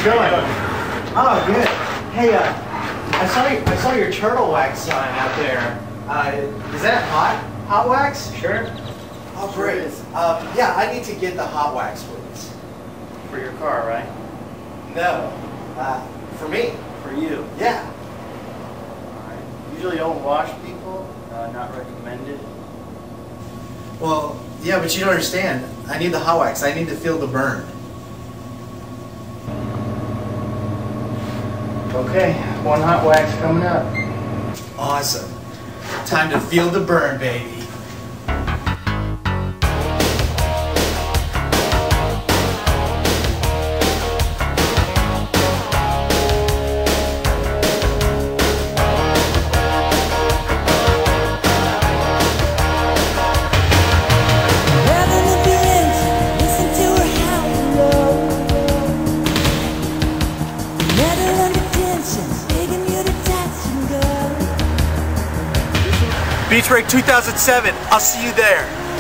it going? Oh, good. Hey, I saw your turtle wax sign out there. Is that hot wax? Sure. Oh, great. Yeah, I need to get the hot wax, please. For your car, right? No, for me. For you. Yeah. Alright. Usually don't wash people, not recommended. Well, yeah, but you don't understand. I need the hot wax. I need to feel the burn. Okay, one hot wax coming up. Awesome. Time to feel the burn, baby. Beach Break 2007. I'll see you there.